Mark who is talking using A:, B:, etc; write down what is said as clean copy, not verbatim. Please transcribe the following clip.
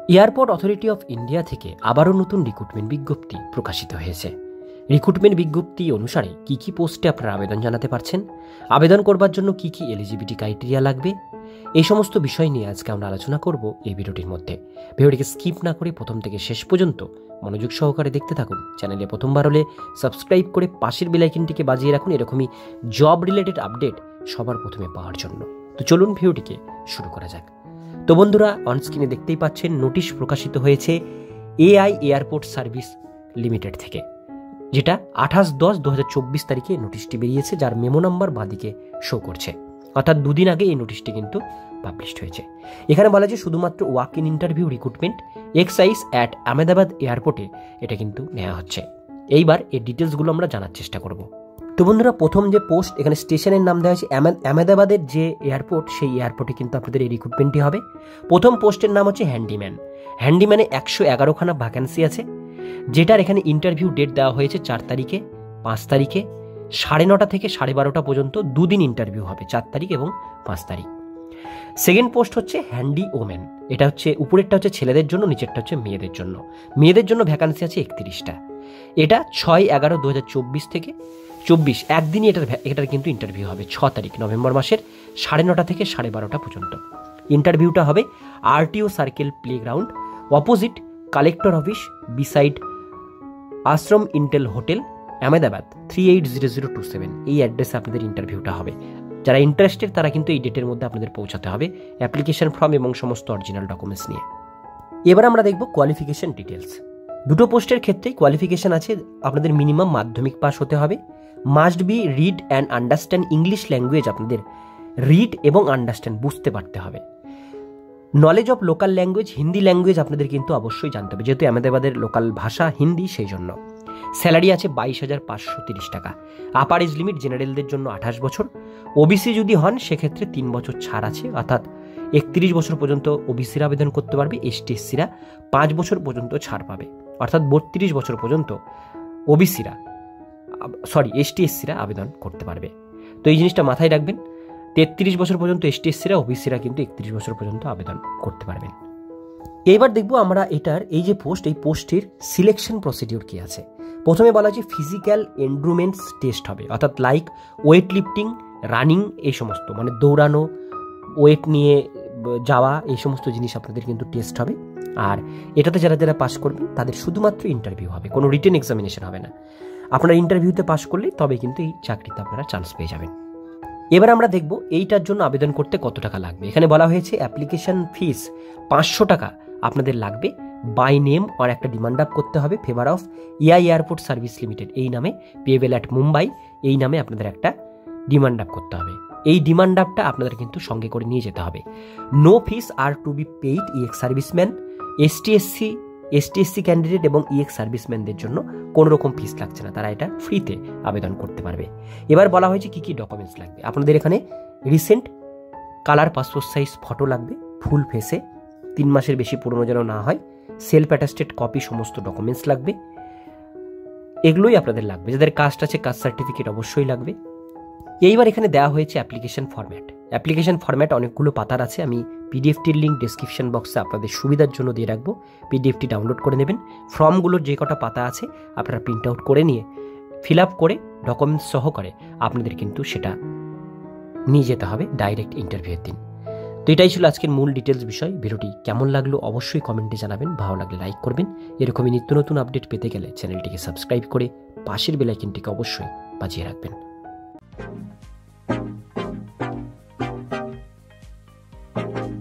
A: Airport authority of India থেকে আবারও নতুন রিক্রুটমেন্ট বিজ্ঞপ্তি প্রকাশিত হয়েছে। রিক্রুটমেন্ট বিজ্ঞপ্তি অনুসারে কি কি পোস্টে আপনারা আবেদন জানাতে পারছেন, আবেদন করবার জন্য কি কি এলিজিবিলিটি ক্রাইটেরিয়া লাগবে, এই সমস্ত বিষয় নিয়ে আজকে আমরা আলোচনা করব এই ভিডিওটির মধ্যে। ভিডিওটিকে স্কিপ না করে প্রথম থেকে শেষ পর্যন্ত মনোযোগ সহকারে দেখতে থাকুন। চ্যানেলে প্রথমবার হলে সাবস্ক্রাইব করে পাশের বেল আইকনটিকে বাজিয়ে রাখুন এরকমই জব রিলেটেড আপডেট সবার প্রথমে পাওয়ার জন্য। তো চলুন ভিডিওটিকে শুরু করা যাক। তো বন্ধুরা, অনস্ক্রিনে দেখতেই পাচ্ছেন নোটিশ প্রকাশিত হয়েছে এআই এয়ারপোর্ট সার্ভিস লিমিটেড থেকে, যেটা 28/10/2024 তারিখে নোটিশটি বেরিয়েছে, যার মেমো নাম্বার বাঁদিকে শো করছে। অর্থাৎ দুদিন আগে এই নোটিশটি কিন্তু পাবলিশড হয়েছে। এখানে বলা যে শুধুমাত্র walk in interview recruitment excise at Ahmedabad এয়ারপোর্টে এটা কিন্তু নেওয়া হচ্ছে। এইবার এর ডিটেলসগুলো আমরা জানার চেষ্টা করব। তো বন্ধুরা, প্রথম যে পোস্ট, এখানে স্টেশনের নাম দেওয়া হয়েছে আহমেদাবাদের যে এয়ারপোর্ট, সেই এয়ারপোর্টে কিন্তু আপনাদের এই রিক্রুটমেন্টটি হবে। প্রথম পোস্টের নাম হচ্ছে হ্যান্ডিম্যান। হ্যান্ডিম্যানে 111খানা ভ্যাকেন্সি আছে, যেটার এখানে ইন্টারভিউ ডেট দেওয়া হয়েছে 4 তারিখে, 5 তারিখে, 9:30 থেকে 12:30 পর্যন্ত দুদিন ইন্টারভিউ হবে, 4 তারিখ এবং 5 তারিখ। সেকেন্ড পোস্ট হচ্ছে হ্যান্ডি ওম্যান। এটা হচ্ছে উপরেরটা হচ্ছে ছেলেদের জন্য, নিচেরটা হচ্ছে মেয়েদের জন্য। মেয়েদের জন্য ভ্যাকান্সি আছে 31টা। এটা 6/11/2024 থেকে 24 একদিনই এটার কিন্তু ইন্টারভিউ হবে, 6 তারিখ নভেম্বর মাসের 9:30 থেকে 12:30 পর্যন্ত। ইন্টারভিউটা হবে RTO circle playground, opposite collector office, beside Ashram Intel hotel, Ahmedabad 380027। এই অ্যাড্রেসে আপনাদের ইন্টারভিউটা হবে। যারা ইন্টারেস্টেড তারা কিন্তু এই ডেটের মধ্যে আপনাদের পৌঁছাতে হবে অ্যাপ্লিকেশন ফর্ম এবং সমস্ত অরিজিনাল ডকুমেন্টস নিয়ে। এবার আমরা দেখব কোয়ালিফিকেশন ডিটেলস। দুটো পোস্টের ক্ষেত্রেই কোয়ালিফিকেশন আছে, আপনাদের মিনিমাম মাধ্যমিক পাস হতে হবে। Must be read and understand English language, আপনাদের রিড এবং আন্ডারস্ট্যান্ড বুঝতে পারতে হবে। Knowledge of local language, Hindi language আপনাদের কিন্তু অবশ্যই জানতে হবে, যেহেতু আহমেদাবাদের লোকাল ভাষা হিন্দি, সেই জন্য। স্যালারি আছে 22,530 টাকা। আপার এজ লিমিট জেনারেলদের জন্য 28 বছর। ওবিসি যদি হন সেক্ষেত্রে 3 বছর ছাড় আছে, অর্থাৎ 31 বছর পর্যন্ত ওবিসিরা আবেদন করতে পারবে। এসটি এসসিরা 5 বছর পর্যন্ত ছাড় পাবে, অর্থাৎ 32 বছর পর্যন্ত এসটি এসসিরা আবেদন করতে পারবে। তো এই জিনিসটা মাথায় রাখবেন, 33 বছর পর্যন্ত এসটি এসসিরা, ওবিসিরা কিন্তু 31 বছর পর্যন্ত আবেদন করতে পারবেন। এইবার দেখব আমরা এটার এই যে পোস্ট, এই পোস্টের সিলেকশন প্রসিডিউর কি আছে। প্রথমে বলা যে ফিজিক্যাল এন্ডুরেন্স টেস্ট হবে, অর্থাৎ লাইক ওয়েট লিফটিং, রানিং, এই সমস্ত মানে দৌড়ানো, ওয়েট নিয়ে যাওয়া, এই সমস্ত জিনিস আপনাদের কিন্তু টেস্ট হবে। আর এটাতে যারা যারা পাস করবেন তাদের শুধুমাত্র ইন্টারভিউ হবে, কোনো রিটেন এক্সামিনেশন হবে না। আপনারা ইন্টারভিউতে পাস করলে তবে কিন্তু এই চাকরিতে আপনারা চান্স পেয়ে যাবেন। এবার আমরা দেখব এইটার জন্য আবেদন করতে কত টাকা লাগবে। এখানে বলা হয়েছে অ্যাপ্লিকেশন ফিস 500 টাকা আপনাদের লাগবে। বাই নেম আর একটা ডিমান্ড আপ করতে হবে, favour of AI airport service limited এই নামে, পেয়েবেল অ্যাট মুম্বাই এই নামে আপনাদের একটা ডিমান্ড আপ করতে হবে। এই ডিমান্ড আপটা আপনাদের কিন্তু সঙ্গে করে নিয়ে যেতে হবে। No fees are to be paid ex serviceman, ST candidate এবং ইএক্স সার্ভিসম্যানদের জন্য কোনো রকম ফিস লাগছে না, তারা এটা ফ্রিতে আবেদন করতে পারবে। এবার বলা হয়েছে কি কি ডকুমেন্টস লাগবে। আপনাদের এখানে recent colour passport size photo লাগবে, ফুল ফেসে, 3 মাসের বেশি পুরনো যেন না হয়। সেলফ অ্যাটাস্টেড কপি সমস্ত ডকুমেন্টস লাগবে, এগুলোই আপনাদের লাগবে। যাদের কাস্ট আছে কাস্ট সার্টিফিকেট অবশ্যই লাগবে। এইবার এখানে দেওয়া হয়েছে অ্যাপ্লিকেশন ফরম্যাট। অ্যাপ্লিকেশন ফরম্যাট অনেকগুলো পাতার আছে, আমি পিডিএফটির লিঙ্ক ডেসক্রিপশন বক্সে আপনাদের সুবিধার জন্য দিয়ে রাখবো, পিডিএফটি ডাউনলোড করে নেবেন। ফর্মগুলোর যে কটা পাতা আছে আপনারা প্রিন্ট আউট করে নিয়ে ফিল আপ করে ডকুমেন্টস সহকারে আপনাদের কিন্তু সেটা নিয়ে যেতে হবে ডাইরেক্ট ইন্টারভিউয়ের দিন। তো এটাই ছিল আজকের মূল ডিটেলস বিষয়। ভিডিওটি কেমন লাগলো অবশ্যই কমেন্টে জানাবেন, ভালো লাগলে লাইক করবেন। এরকমই নিত্য নতুন আপডেট পেতে গেলে চ্যানেলটিকে সাবস্ক্রাইব করে পাশের বেল আইকনটিকে অবশ্যই বাজিয়ে রাখবেন।